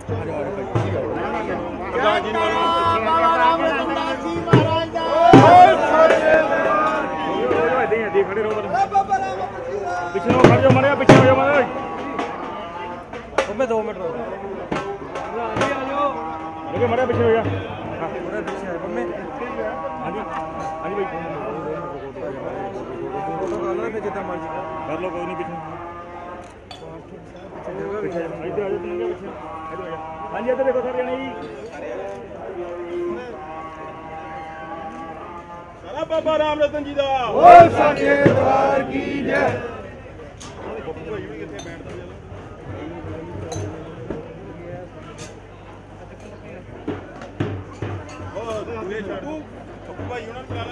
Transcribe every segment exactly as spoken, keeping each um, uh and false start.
पिछले खड़ जाओ मारे पीछे हो जाओ मारे मैं दो मिनट रुक देखिए मारे पीछे हो जा हां पूरा पीछे है मम्मी हां जी हां जी भाई फोटो कर लो फिर जितना मर्जी कर लो कोई नहीं पीछे पीछे इधर आ जाओ तुम क्या पीछे इधर आ जाओ हां जी इधर देखो सर जाने जी सारा बाबा राम रतन जी दा बोल सच्चे दरबार की जय भाई यूनिट करा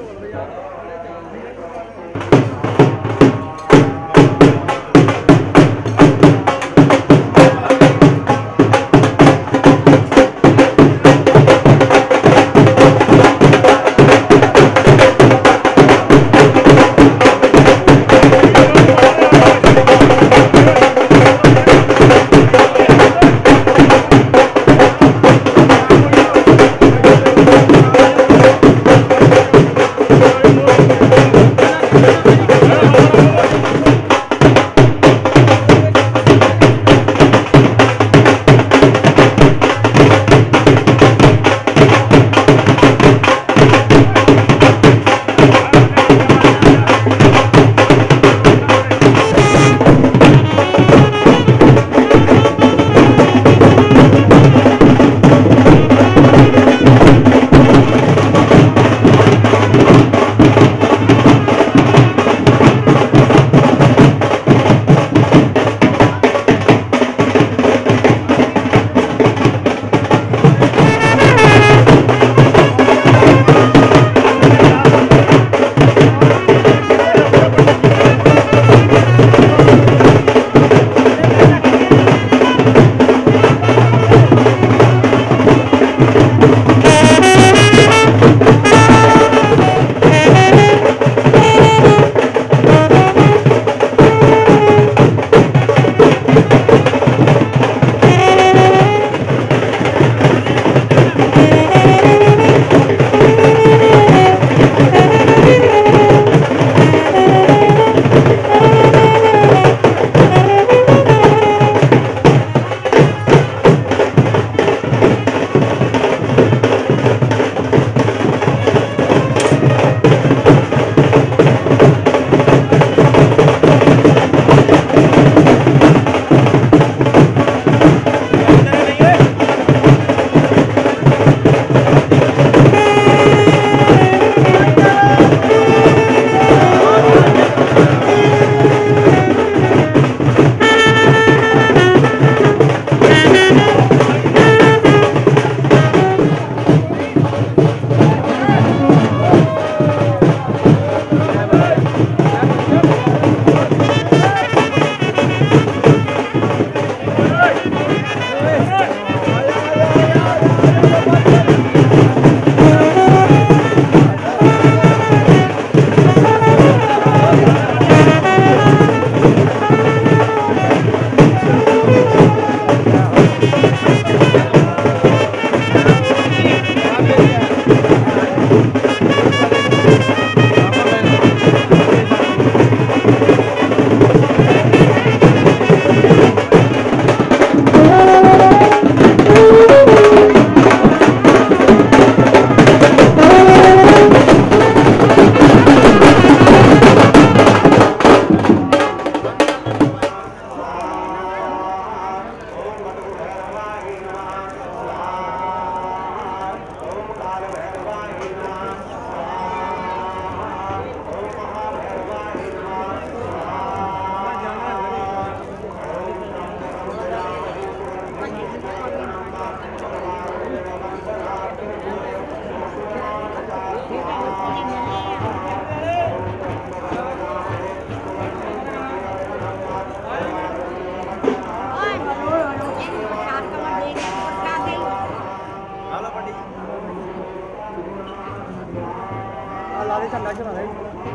लाले झंडा चढ़ा रहे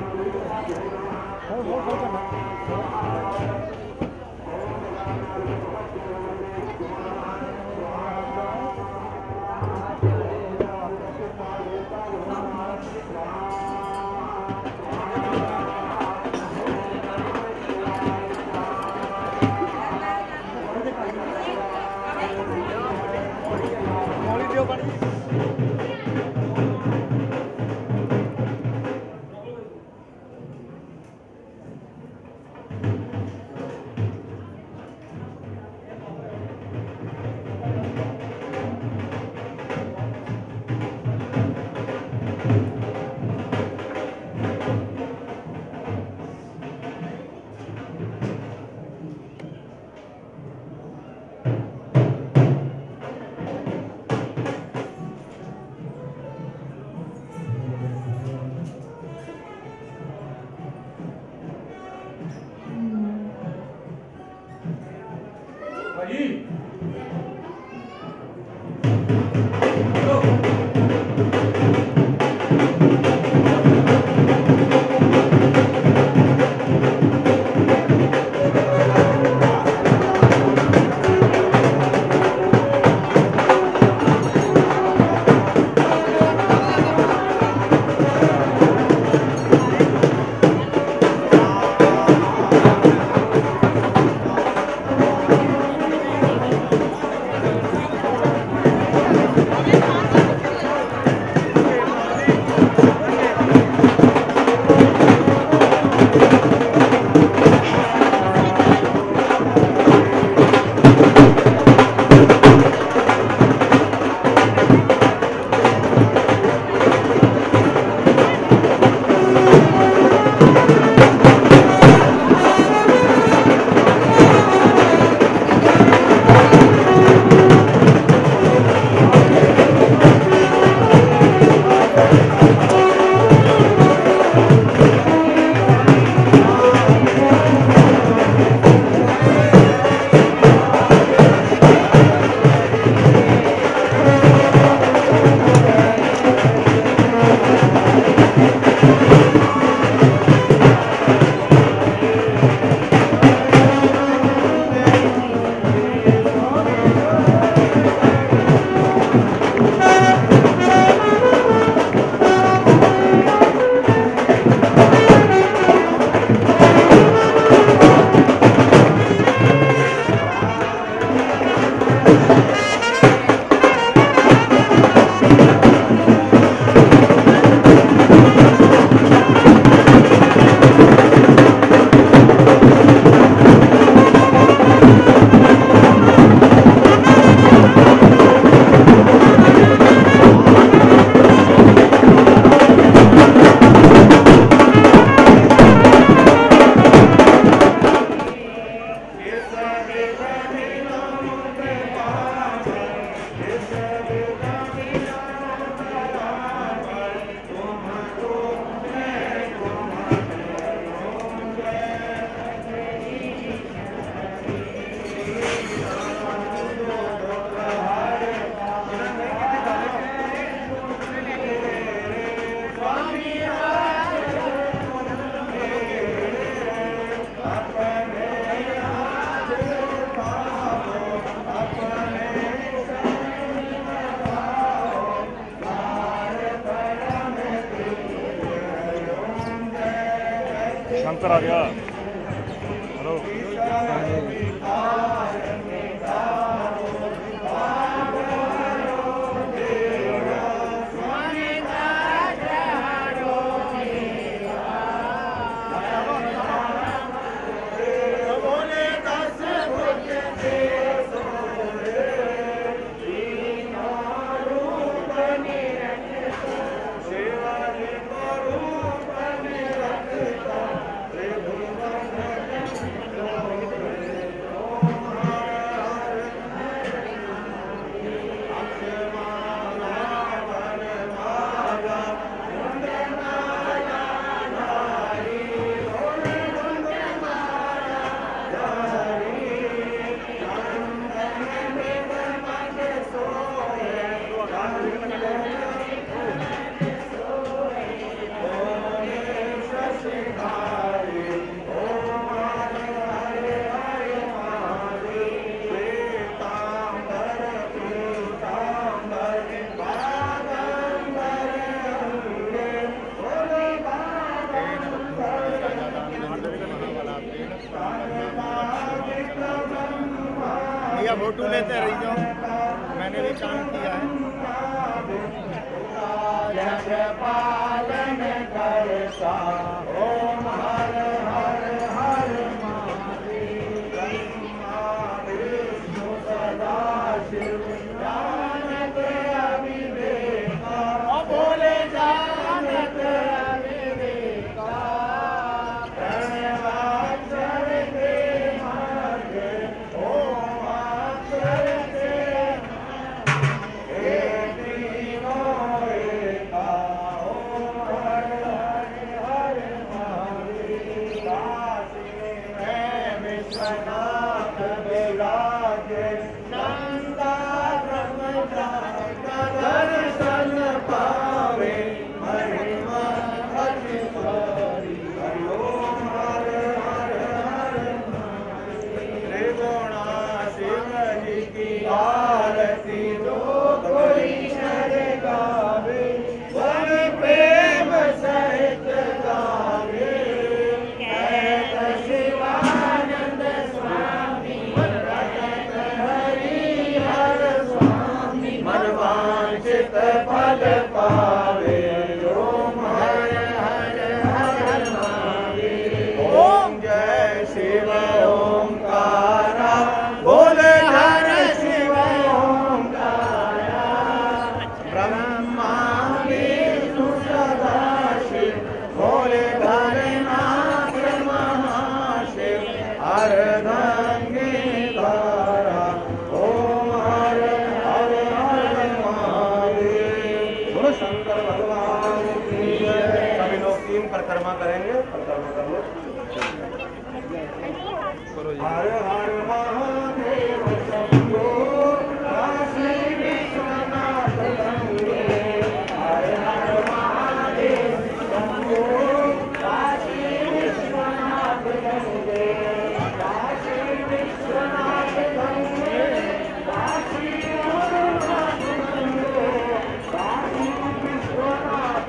हो हो हो झंडा दियो पानी शंकर आ गया। हेलो फोटो लेते रही जाओ। मैंने भी काम किया है। पालन करता ओम हर हर हर महादेव विष्णु सदा शिव जानत अविवेका बोले जानत अविवेका प्रणवाक्षर के मार्ग ओम अक्षर के एक तीनों एका ओम हर हर हर महादेव काशी में विश्वनाथ विराजे नंदा ब्रह्मचारी दर्शन पावे महिमा अति सारी हरि ओम हर हर हर त्रिगुणा शिव जी की आरती जो कोई नर गावे बड़े प्रेम सहित गावे कहत शिवानंद स्वामी रटत हरि हर स्वामी मन वांछित फल पावे ओम हर हर हर महादेव ओम जय शिव ओंकारा बोले हर शिव ओंकारा ब्रह्मा विष्णु सदा शिव बोले भरनाथ महाशिव अर्धंगीधारा ओम हर हर हर महादेव। बोलो शंकर भगवान की जय। सभी लोग टीम परिक्रमा करेंगे। परिक्रमा कर लो। हर हर महादेव शंभो काशी विश्वनाथ गंगे हर हर महादेव शंभो काशी विश्वनाथ गंगे काशी विश्वनाथ गंगे काशी विश्वनाथ गंगे काशी विश्वनाथ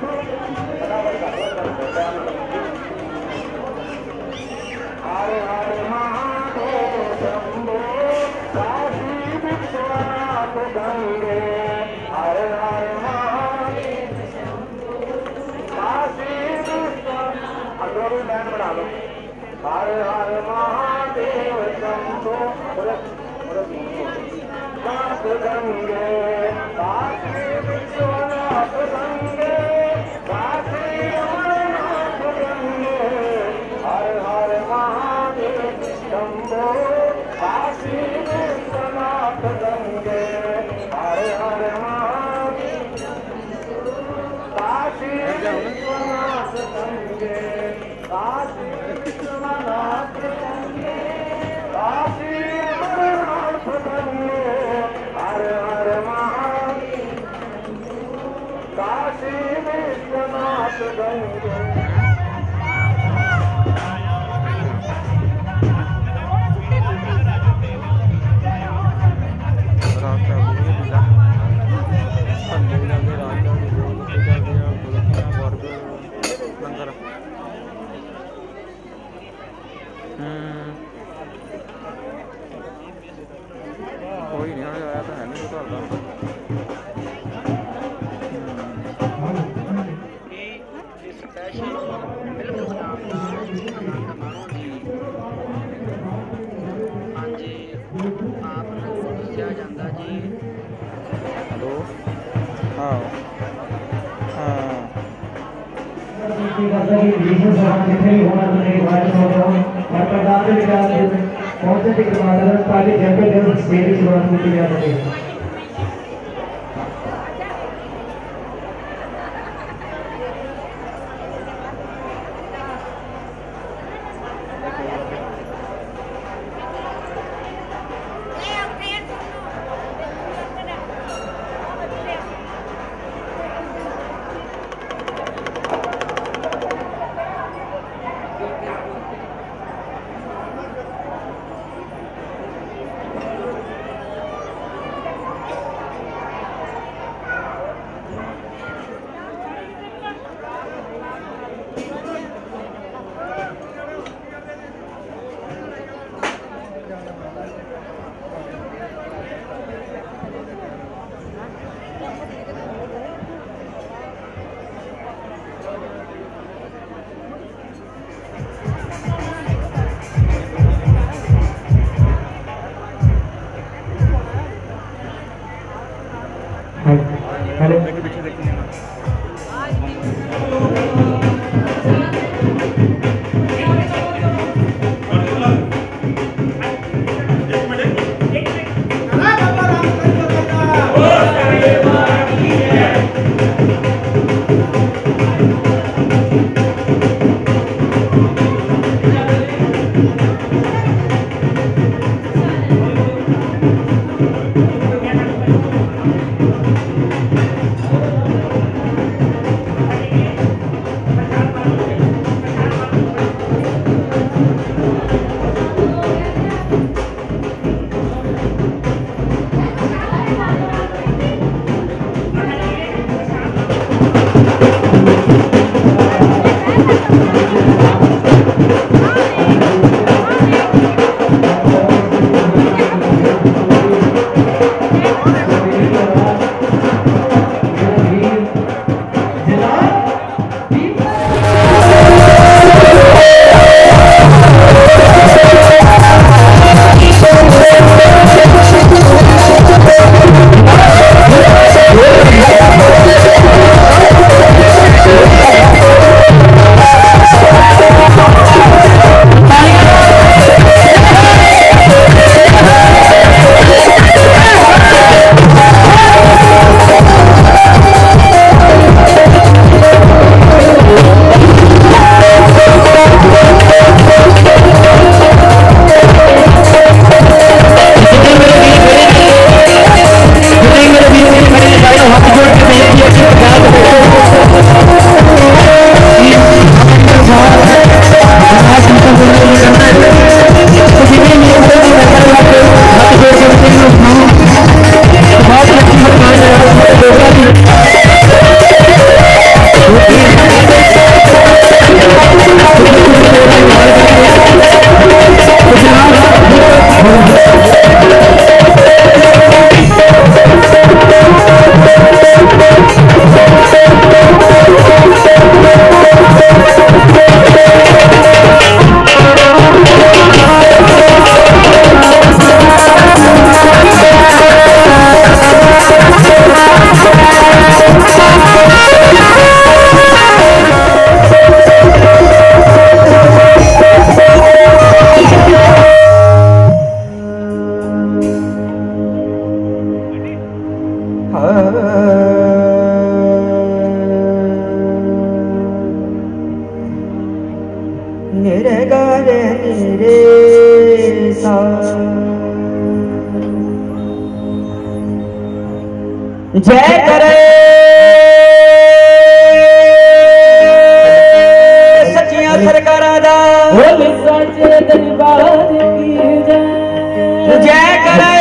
हर हर महादेव शंभो काशी विश्वनाथ गंगे हर हर महादेव शंभो काशी विश्वनाथ अग्रवी बैंड बना लो। हर हर महादेव शंभो नाथ गंगे काशी विश्वनाथ गंगे काशी अमरनाथ गंगे हर हर महादेव शंभो काशी विश्वनाथ गंगे हर हर महादेव काशी विश्वनाथ गंगे काशी विश्वनाथ गंगे काशी अमरनाथ गंगे हर हर महादेव काशी विश्वनाथ गंगे। कोई नहीं आया तो है नहीं तो हेलो हाँ हाँ पाली जैसे मेरी शुरुआत होती है। हेलो जय करे सचिया सरकारा दा बोल सचे दरबार की जय जय करे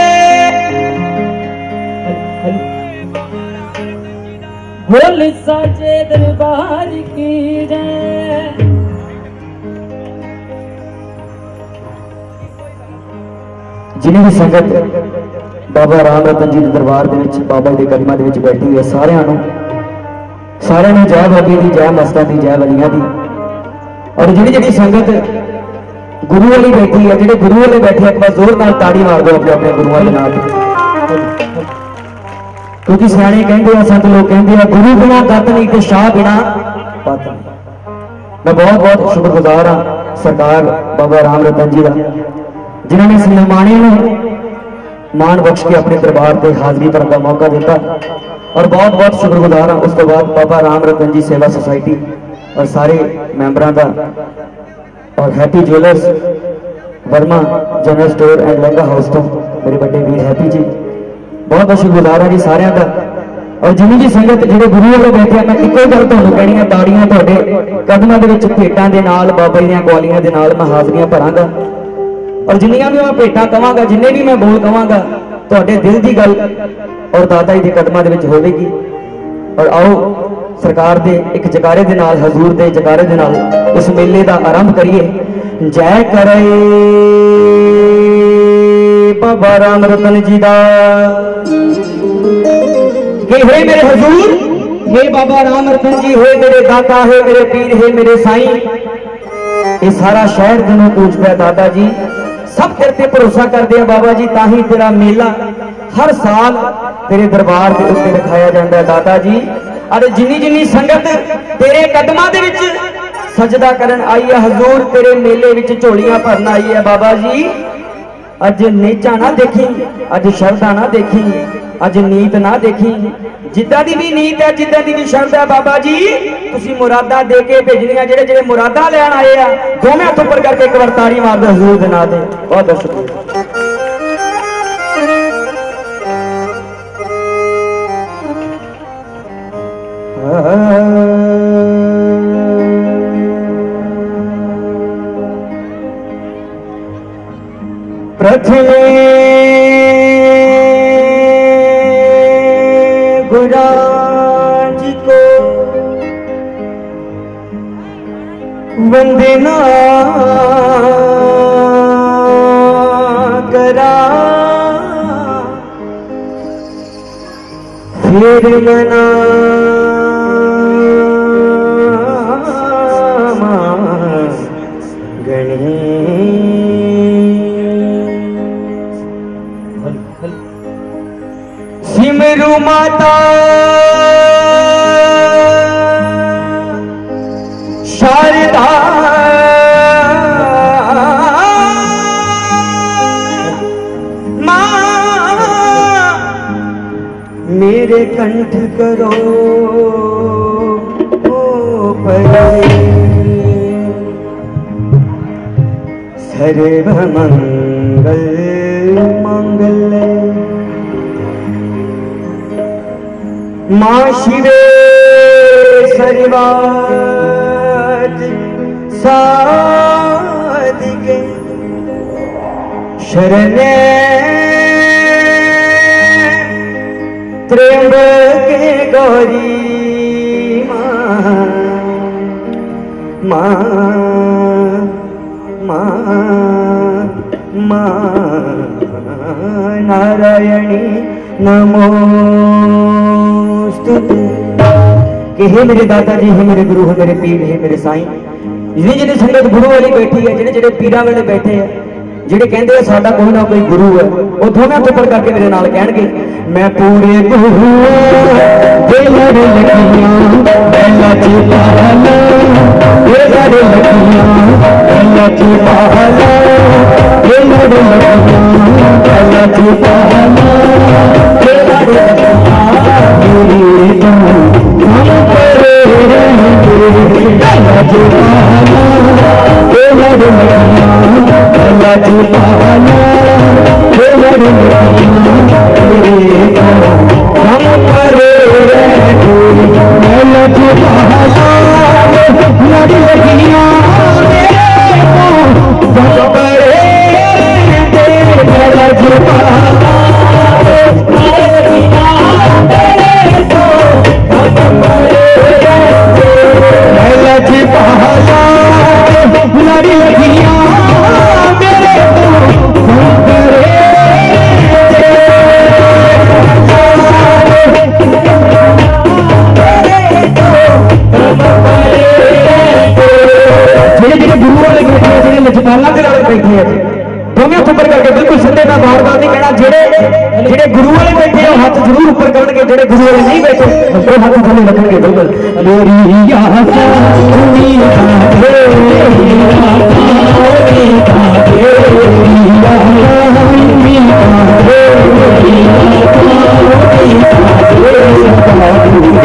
बोल सचे दरबार की जय। जिन्हें भी संगत बाबा राम रतन जी के दरबार दे विच बाबा जी के कदमां दे विच बैठी हुई है सारियां नूं सारियां नूं जय बाबे दी जय मस्तां दी जय वलियां दी। और जिहड़ी जिहड़ी संगत गुरु वाली बैठी है जिहड़े गुरु वाले बैठे एक बार जोर नाल ताड़ी मार दो अपने अपने गुरुआं दे नाल क्योंकि सियाणे कहंदे आ संत लोग कहंदे आ गुरु बिना गत नहीं ते शाह बिना पत नहीं। मैं बहुत बहुत शुक्रगुजार हाँ सरकार बाबा राम रतन जी का जिन्होंने इस मेहमानी नूं मान बख्श के अपने दरबार से हाजरी भरने का मौका दिता और बहुत बहुत शुक्रगुजार हाँ। उस तो बाद बाबा राम रतन जी सेवा सोसाइटी और सारे मैंबरों का और happy jewellers Verma general store and lehenga house तो मेरे बड़े वीर हैप्पी जी बहुत बहुत शुक्रगुजार हाँ जी सारे का। और जिन्नी जी संगत जो गुरु वाले बैठे मैं इको गल तुहानूं कहनी है ताड़ियां तुहाडे कदमां दे विच भेटां दे नाल बाबा जी दीआं ग्वालियां दे नाल मैं हाजरियां भरांगा और जिन्नियां भी मैं भेटां कहांगा जिन्ने भी मैं बोल कहांगा तुहाडे दिल दी गल और दादा जी दे कदमां दे विच होवेगी। और आओ सरकार दे एक जकारे दे नाल हजूर दे जकारे दे नाल इस मेले दा आरंभ करिए। जय करे बाबा राम रतन जी दा हे मेरे हजूर हे बाबा राम रतन जी हे मेरे दाता है मेरे पीर है मेरे साईं ये सारा शहर दिनों पूछता है दादा जी सब तेरे पे भरोसा करते हैं बाबा जी ताही तेरा मेला हर साल तेरे दरबार के उत्ते रखाया जाता है दाता जी। अरे जिन्नी जिन्नी संगत तेरे कदमां दे विच सजदा करन आई है हजूर, तेरे मेले विच झोलियां भरन आई है बाबा जी। अज नेचा ना देखी, अज शरदा ना देखी, अज नीत ना देखी, जिद्दां दी भी नीत है जिद्दां दी भी शरदा है बाबा जी। तुसी मुरादा दे के भेजनियां, जेड़े जेड़े मुरादा लैन आए आ दोवें हत्थ उपर करके एक बार ताड़ी मार दे हजूर दे नाम ते। बहुत बहुत शुक्रिया। प्रथमे गुराज को वंदना करा, फिर मना सिमरु माता शारदा मां, मेरे कंठ करो ओ परे, सर्व मंगल मंगल मां शिवे सर्वाद साधिके, शरणे त्र्यंबके गौरी मां, मां मां मां नारायणी नमो कि हे मेरे दाता जी, हे मेरे गुरु, हे मेरे पीर, हे मेरे साईं। जिन्नी जिन्नी संगत गुरु वाली बैठी है, जेडे जेडे पीरां वाले बैठे हैं, जेडे कहते हैं साडा कोई ना कोई गुरु है, वो दोनों उपर करके मेरे नाल कहणगे मैं पूरे गुरु दे लड़ लगियां बैला ची पाला, ये लड़ लगियां बैला ची पाला, ये लड़ लगियां बैला ची पाला, ये लड़ लगियां मेरी जान हम परे रहेंगे बैला ची पाला, ये लड़ लगियां बैला ची पाला, ये लड़ लगियां मेरी जान हम परे रहेंगे बैला ची पाला, लड़ लगियां मेरे को हम परे रहेंगे बैला ची पाला, बैला ची पाला, लड़ी लगियां मेरे को हम परे जेडे जेडे गुरु वाले बैठे हैं, जेडे लजपाला के वाले बैठे हैं, दोनों हाथ ऊपर करके बिल्कुल सीधे ना बार बार नहीं कहना। जेडे जेडे गुरु वाले बैठे हैं हाथ जरूर ऊपर करनगे, जेडे गुरु वाले नहीं बैठे वो हाथ थले रखेंगे बिल्कुल। मेरी आशा उम्मीद है, मेरी आशा उम्मीद है, मेरी आशा उम्मीद है, मेरी आशा उम्मीद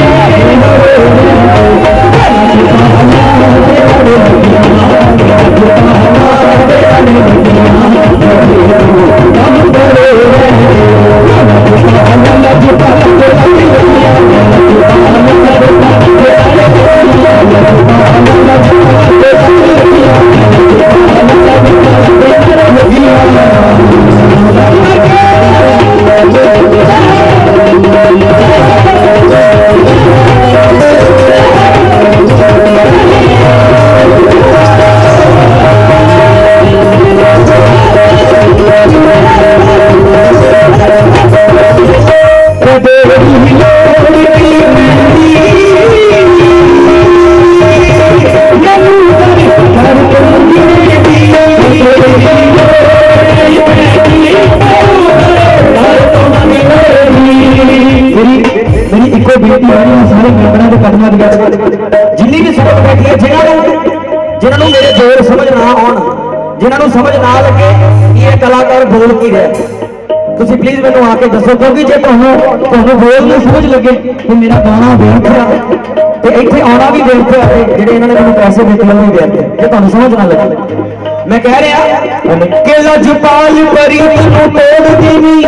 ये बेटी है सारे मेंबरों के कदमों के जिन्नी भी संगत बैठी है जिन्होंने जिन्होंने मेरे जोर समझ ना आउण जिन्होंने समझ ना लगे ये कलाकार बोल की रहा तुम प्लीज मैं आके दसो क्योंकि जो तुम्हें बोल नहीं समझ लगे तो मेरा गाना व्यर्थ है तो इतने आना भी व्यर्थ है जो इन्होंने मैं पैसे देते वो भी व्यर्थ है जो तुम्हें समझ ना लगे मैं कह रहा कि लजपाल परी तू तोड़ देनी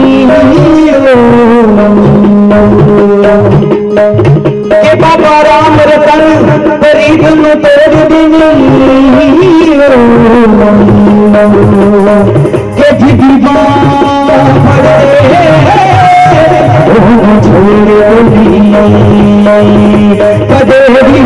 के बाबा राम रतन परी तू तोड़ देनी के दीदी कदे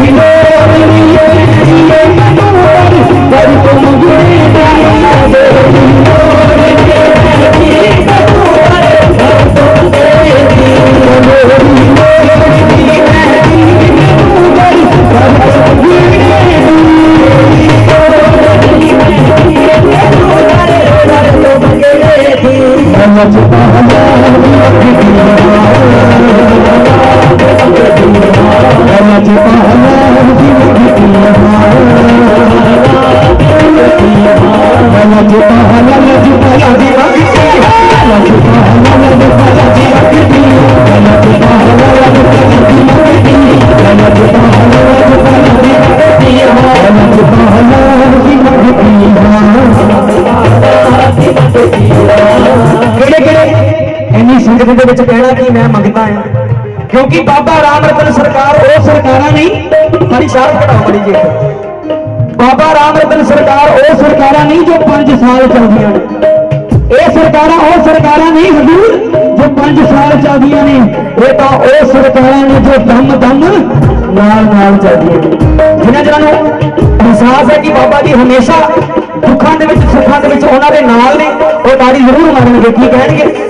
कहना कि मैं मंगता है क्योंकि बाबा राम रतन सरकार वो सरकार नहीं सारी शार पढ़ाओ बड़ी जी बाबा राम रतन सरकार वो सरकार नहीं जो पांच साल चलदियां ने ये सरकार वो सरकार नहीं हजूर जो पांच साल चलदियां ने ये तो वो सरकार ने जो दम दम नाल नाल चलदियां ने जिन्हां जिन्हां नूं एहसास है कि बाबा जी हमेशा दुखों के सुखों के उन्होंने नाल ने वो ताड़ी जरूर मारेंगे की कहेंगे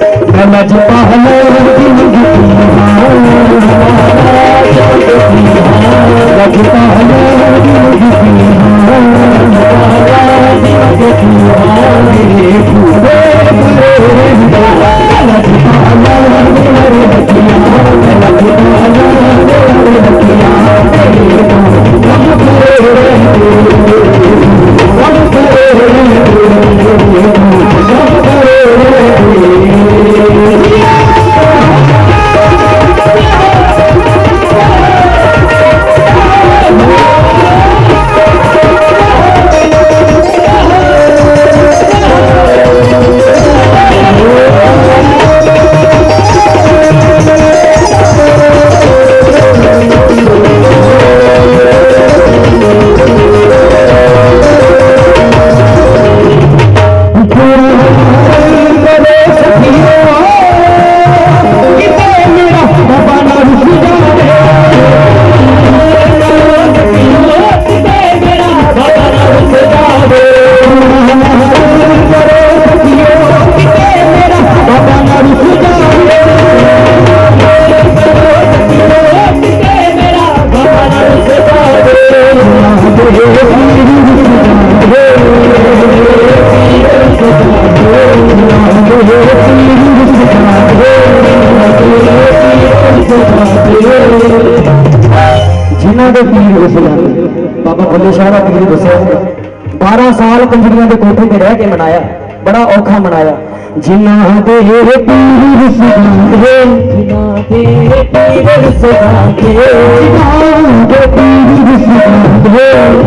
बाबा बुल्ले शाह का पीर दसिया बारह साल कंजरिया के कोठे पर रह के मनाया बड़ा औखा मनाया जिन्ना दे पीर सगांदे जिन्ना दे पीर सगांदे जिन्ना दे पीर सगांदे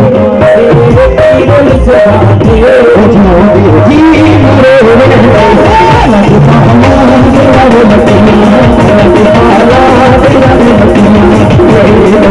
पीर सगांदे जिन्ना दे जी मरे लग पाला तेरा लतिया लग पाला तेरा लतिया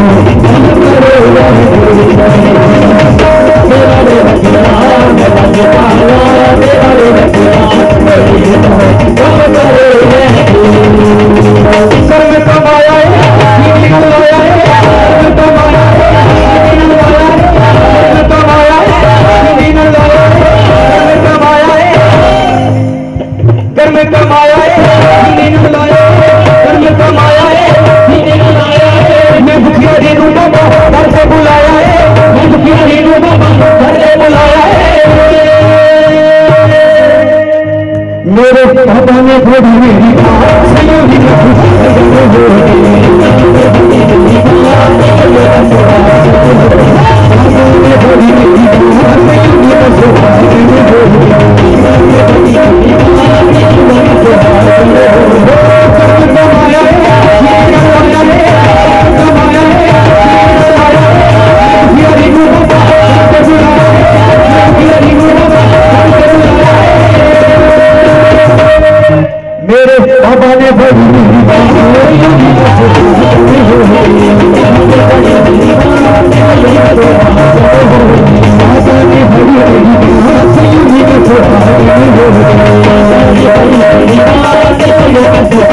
बुलाया है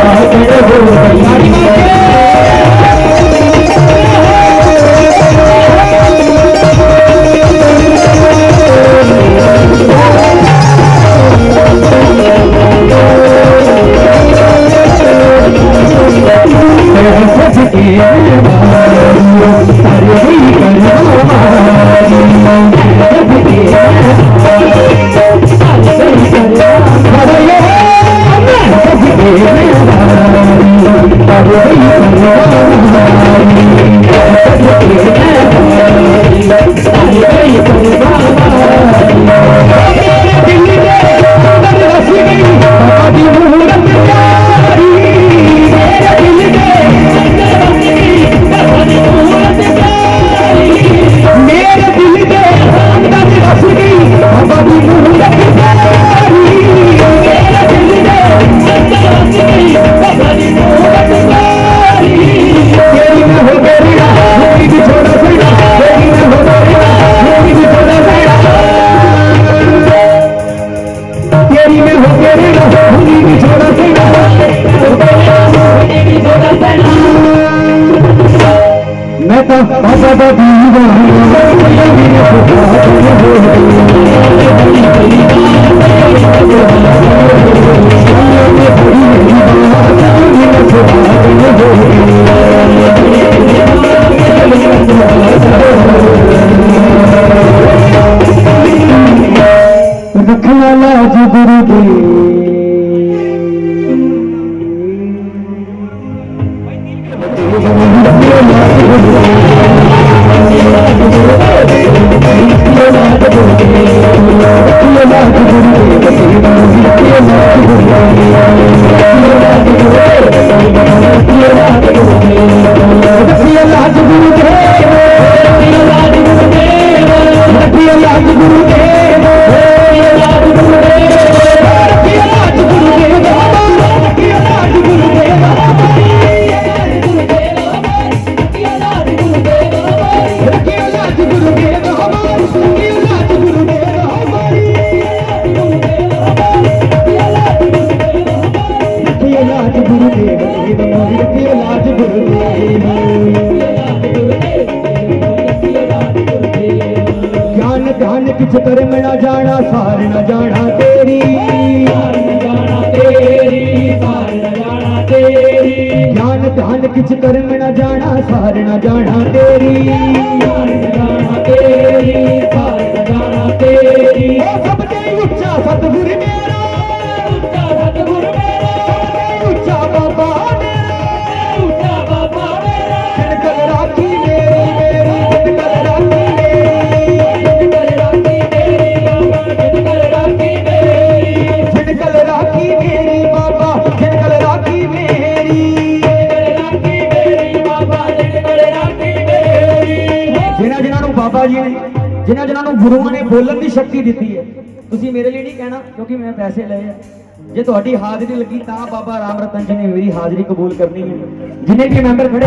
जिन्होंने जिन्होंने गुरुओं ने बोलने की शक्ति दी है, तुसी मेरे लिए नहीं कहना क्योंकि मैं पैसे लए है। जे तुहाडी हाजरी लगी तो बाबा राम रतन जी ने मेरी हाजरी कबूल करनी है। जिन्हें भी मैंबर खड़े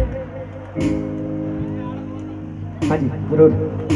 हाँ जी जरूर,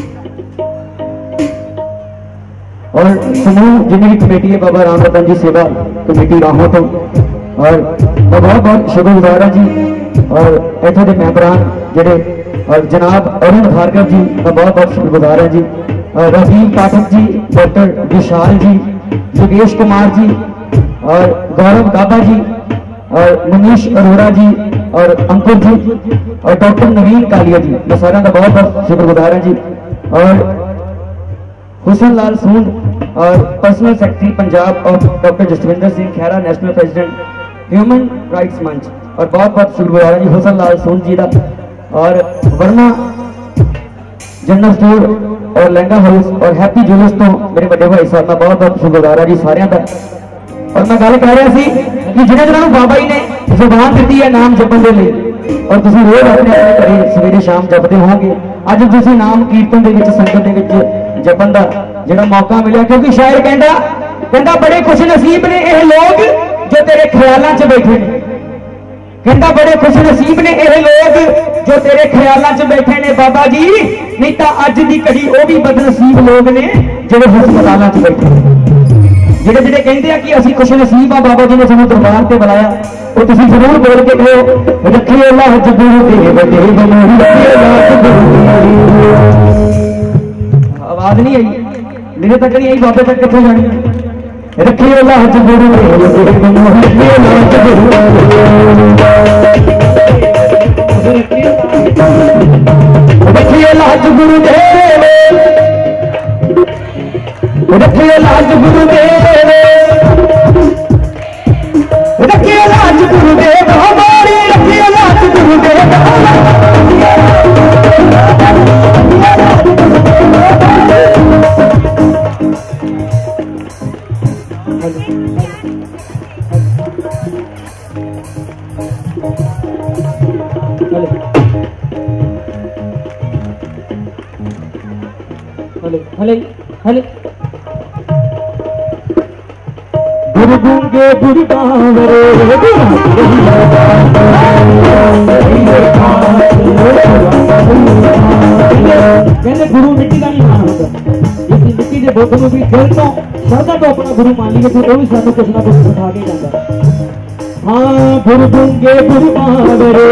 और समूह जिन्हें भी कमेटी है बाबा राम रतन जी सेवा कमेटी राहों तो, और मैं बहुत बहुत शुक्रगुजार जी, और इतों के मैंबरान जेडे और जनाब अरुण भार्गव जी मैं बहुत बहुत शुक्रगुजार है जी, रफीक पाठक जी, डॉक्टर विशाल जी, योगेश कुमार जी, और गौरव गाबा जी, और मनीष अरोड़ा जी, और अंकुर जी, और डॉक्टर नवीन कालिया जी, मैं सारा का बहुत बहुत शुक्रगुजार है जी, और हुसन लाल सूंद और पर्सनल सेक्रेटरी पंजाब और doctor Jaswinder Singh Khaira national president human rights Manch, और बहुत बहुत शुक्रगुजार है जी हुसन लाल सूंद जी का, और वर्मा जनरल स्टोर और लहंगा हाउस और हैप्पी ज्वेलर्स तो मेरे बड़े भाई साहब मैं बहुत बहुत शुक्रगुजार है जी सारिਆਂ ਦਾ। और मैं गल कह रहा सी कि जिन्हें जिन्होंने बाबा जी ने जुबान दी है नाम जपन के लिए, और तुसीं रोज अपने अपने घरे सवेरे शाम जपते होंगे, अज तुसीं नाम कीर्तन के विच संगत के विच जपन का जिहड़ा मौका मिला, क्योंकि शायर कहता कहता बड़े खुश नसीब ने यह लोग जो तेरे ख्यालों च बैठे ने, कहता बड़े खुश नसीब ने यह लोग जो तेरे ख्यालों च बैठे ने बाबा जी, नहीं तो अज की घड़ी वो भी बदनसीब लोग ने जो हस्पतालों च बैठे। ਜਿਹੜੇ ਜਿਹੜੇ ਕਹਿੰਦੇ ਆ ਕਿ ਅਸੀਂ ਕੁਛ ਨਸੀਬ ਆ ਬਾਬਾ ਜੀ ਨੇ ਸਾਨੂੰ ਦਰਬਾਰ ਤੇ ਬੁਲਾਇਆ ਉਹ ਤੁਸੀਂ ਜ਼ਰੂਰ ਬੋਲ ਕੇ ਕਹੋ ਰੱਖਿਓ ਲਾਜ ਗੁਰੂ ਦੇ ਵੱਡੇ ਬਨੋਹੀ ਰੱਖਿਓ ਲਾਜ ਗੁਰੂ ਦੀ ਆਵਾਜ਼ ਨਹੀਂ ਆਈ ਮੇਰੇ ਤੱਕ ਨਹੀਂ ਆਈ ਬਾਬੇ ਤੱਕ ਕਿੱਥੋਂ ਜਾਣੀ ਰੱਖਿਓ ਲਾਜ ਗੁਰੂ ਦੇ ਵੱਡੇ ਬਨੋਹੀ ਰੱਖਿਓ ਲਾਜ ਗੁਰੂ ਰੱਖਿਓ ਲਾਜ ਗੁਰੂ ਦੇ रखियो लाज गुरुदेव रखियो लाज गुरुदेव हमारी रखियो लाज गुरुदेव हले हले हले गुरु गूंगे गुरु बावरे कहते गुरु मिट्टी का नहीं मान होता इस मिट्टी के बुद्ध में भी दिल तो श्रद्धा तो अपना गुरु मान लीजिए तो भी सानू कुछ ना कुछ उठा के जाता हाँ गुरु गूंगे गुरु बावरे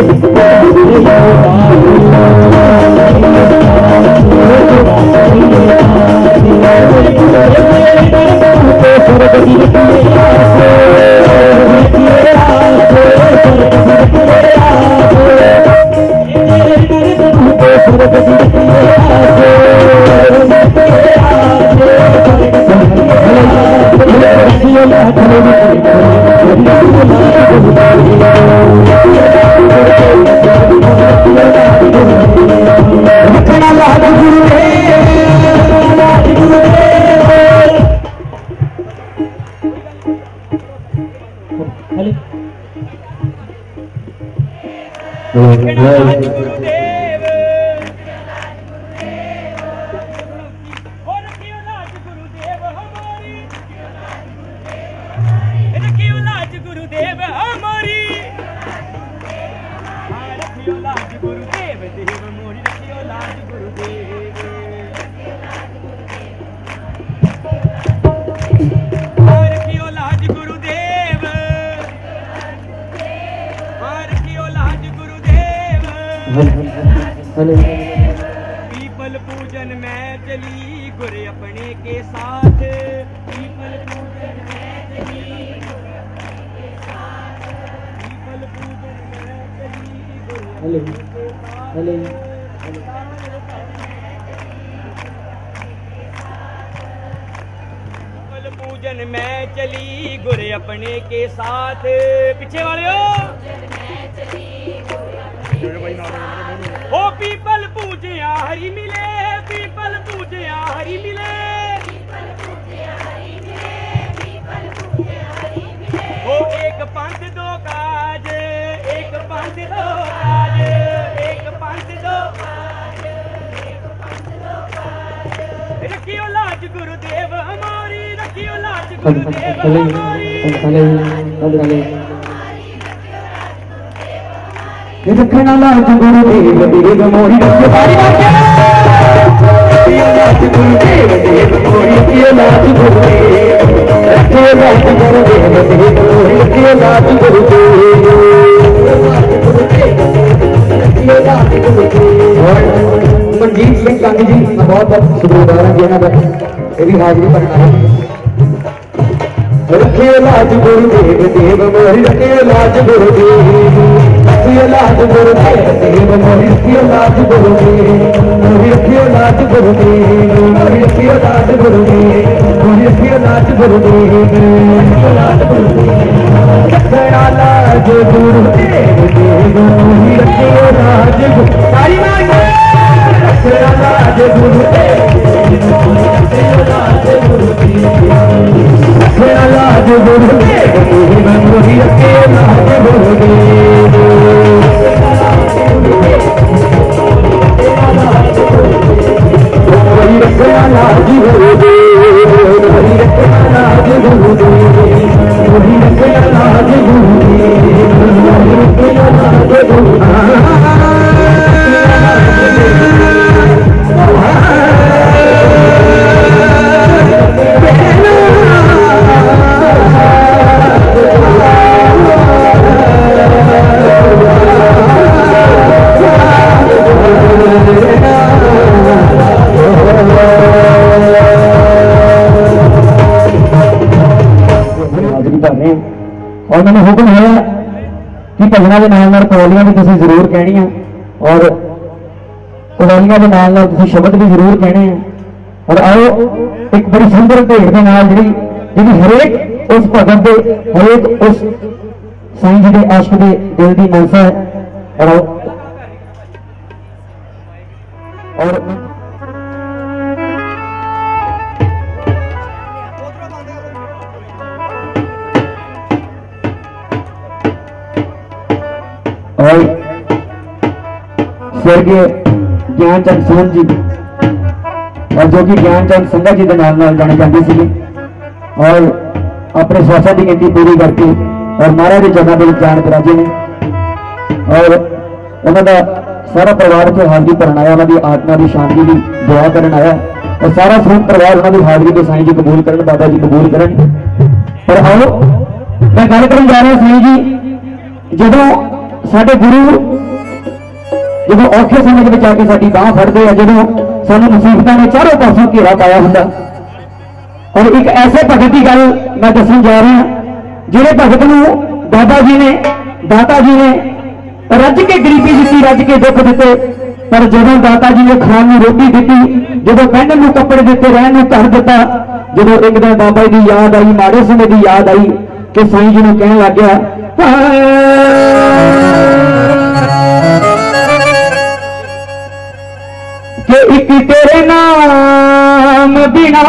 पीपल पूजन में चली गुरु अपने के साथ पीपल पूजन में चली पीपल पूजन में चली गुरु पीपल पूजन में चली गुरु अपने के साथ पीछे वाले ओ पीपल पूजे हरि मिले पीपल पूजे हरि मिले ओ एक पंथ दो काज एक पंथ दो काज एक पंथ दो काज रखियो लाज गुरुदेव हमारी रखियो लाज गुरुदेव हमारी रखना लाज गुरुदेव देव मोरी रखियो लाज गुरुदेव देव मोरी रखियो लाज गुरुदेव रखियो लाज गुरुदेव देव मोरी रखियो लाज गुरुदेव मनजीत सिंह कंग जी मैं बहुत बहुत शुक्रगुजार हूं जिन्होंने का ये भी हाजिरी भरना है रखियो लाज गुरुदेव देव मोरी रखियो लाज गुरुदेव रखियो लाज गुरुदेव देव मोरी रखियो लाज गुरुदेव मोरी रखियो लाज गुरुदेव मोरी रखियो लाज गुरुदेव मोरी रखियो लाज गुरुदेव रखना लाज गुरुदेव देव मोरी रखियो लाज सारी रखना लाज गुरुदेव रखियो लाज गुरुदेव रखना लाज गुरुदेव देव मोरी रखियो लाज गुरुदेव रखना लाज गुरुदेव रखना लाज गुरुदेव रखना लाज गुरुदेव रखना लाज गुरुदेव कि भजनों के नाल नाल कवालियां भी तुसीं जरूर कहनियां और कवालियां के नाल नाल तुसीं शब्द भी जरूर कहने हैं। और आओ एक बड़ी सुंदर भेंट के नाल जिहड़ी जिहड़ी हरेक उस भगत दे हरेक उस साईं जी के आशिक दे दिल की मनसा है। और आओ और और स्वर्गीय ज्ञानचंद सोहन जी और जो कि ज्ञानचंद संघा जी के नाम नाल जाने जाते थे और अपने स्वासा की गिनती पूरी करके और महाराज के चरणों में जान के राजे ने और उन्होंने सारा परिवार से हाजरी भरन आया, उन्होंने आत्मा की शांति की दुआ करन आया और सारा सूट परिवार उन्होंने हाजरी को साईं जी कबूल करन, बाबा जी कबूल करन। पर आओ मैं गल करन जा रहा साईं जी जदों साडे गुरु जो औखे समय के आके साडी बांह फड़ते हैं, जो सानू मुसीबतों ने चारों पासों घेरा पाया होंदा। और एक ऐसे भगत की गल मैं दसन जा रहा जिहड़े भगत नूं बाबा जी ने दाता जी ने रज के गरीबी दी, रज के दुख दिते, पर जदों दाता जी ने खाण नूं रोटी दी, जदों पहनण नूं कपड़े दिते, रहण नूं घर दिता, जदों एक दिन बाबा जी की याद आई, माड़े समय की याद आई कि साईं जी नूं कहण लग गया कि एक तेरे नाम बिना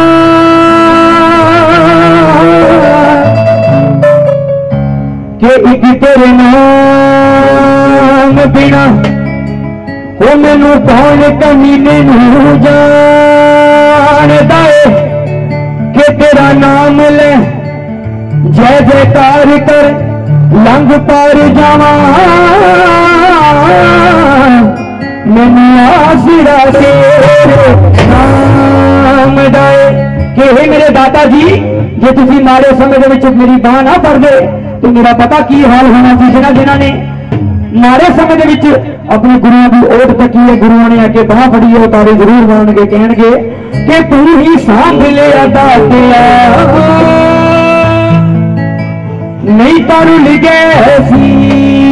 कि एक तेरे नाम बिना वो मैनू कौन कमीने नू जानदा है कि तेरा नाम ले जय जयकार कर लंघ पार जावा मैनू आसरा तेरे नाम दाए कि हे मेरे दाता जी जे तुसी मारे समय दे विच मेरी बांह ना फड़दे तो मेरा पता की हाल होना सी। जिन्हां जिन्हां ने मारे समय दे विच अपने गुरुओं की ओट तकी है, गुरुओं ने आके बांह फड़ी है, तारे जरूर मारनगे, कहणगे कि तू ही सांभ लिया दातिया नहीं तारू लिखे सी